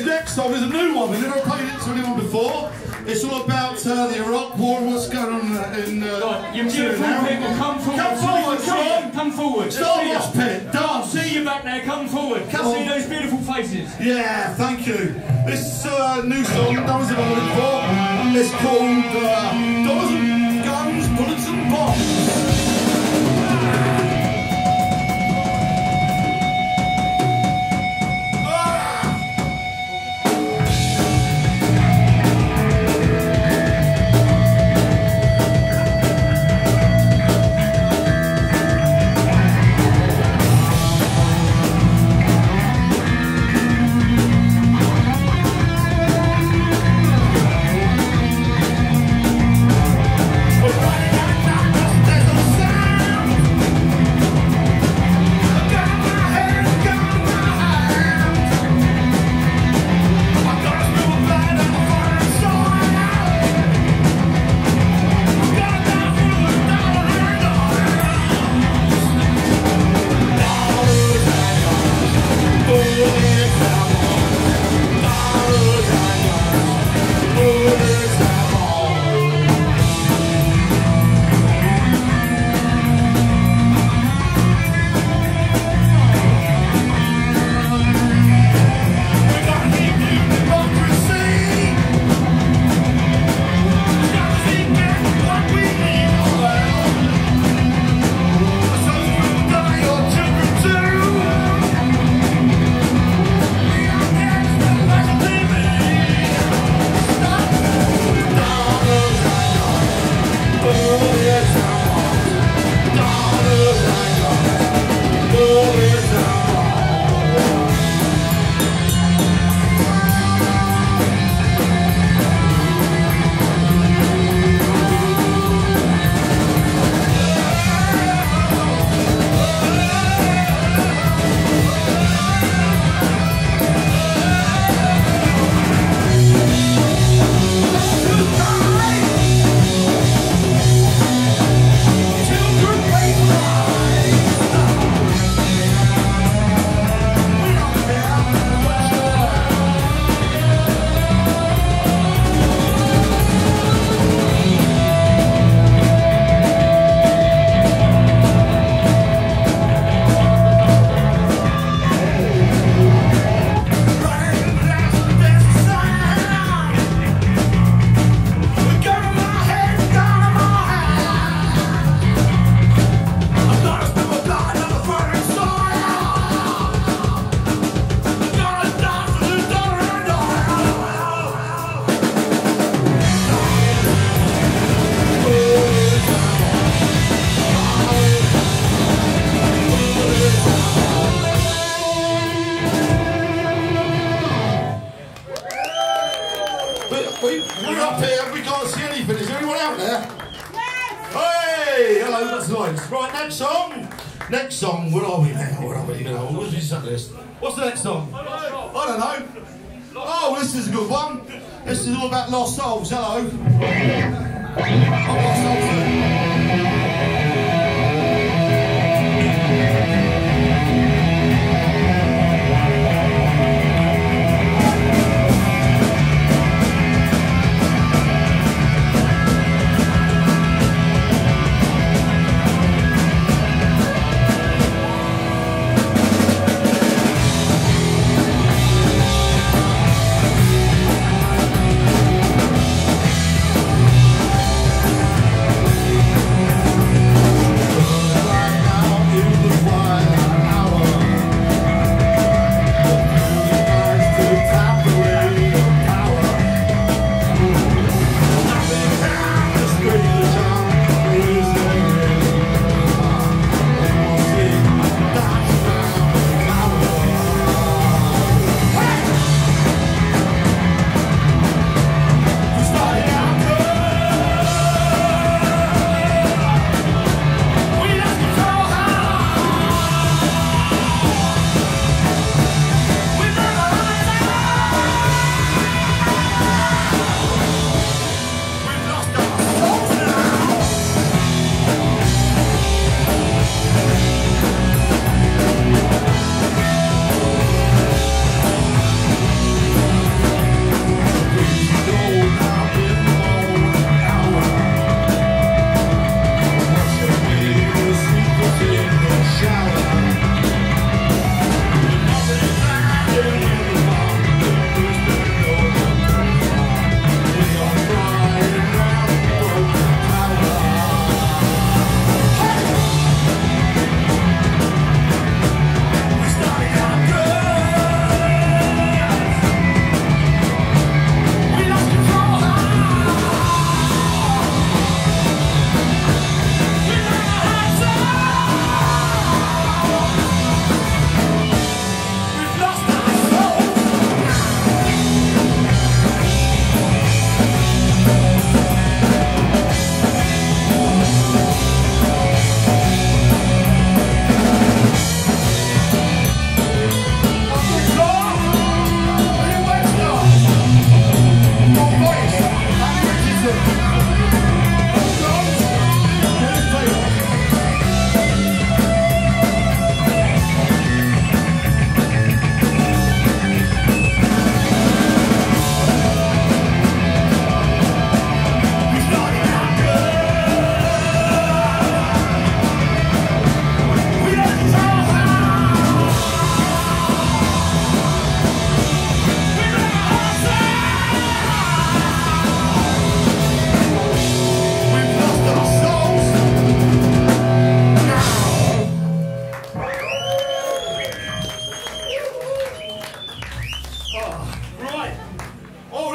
next song is a new one. We've never played it to anyone before. It's all about the Iraq War and what's going on in you beautiful people, come forward. Come forward, Sean. Come forward. Start watch pit. Dance. See you back there. Come forward. Come see those beautiful faces. Yeah, thank you. This new song, no one's ever heard it before. It's called Dollars and Guns, Bullets and Bombs. We're up here, we can't see anything. Is there anyone out there? Yes! Hey! Hello, that's nice. Right, next song. Next song, where are we now? Where are we now? What's this set list? What's the next song? I don't know. Oh, this is a good one. This is all about lost souls. Hello. Lost souls.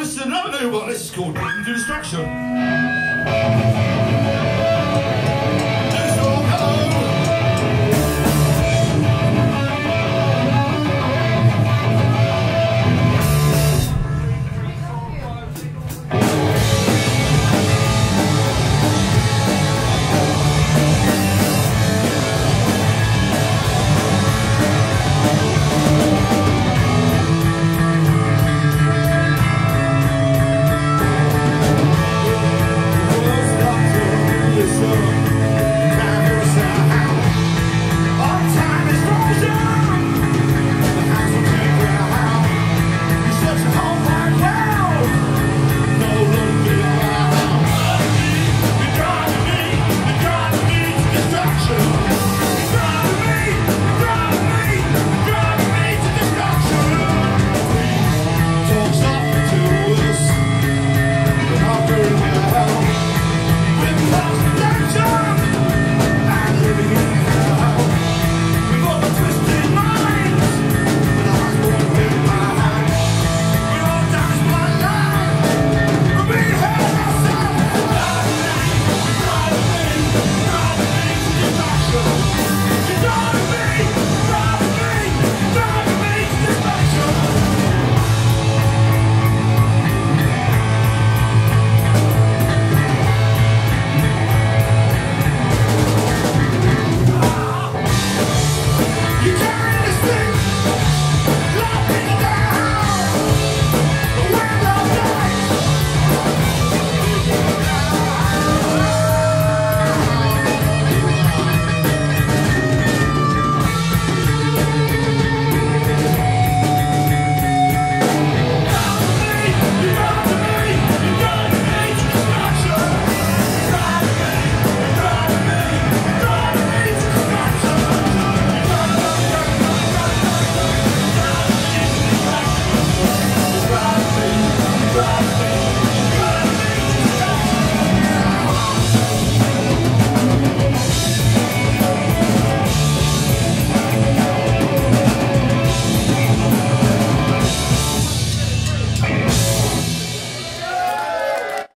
this is another new one. This is called Beaten to Destruction.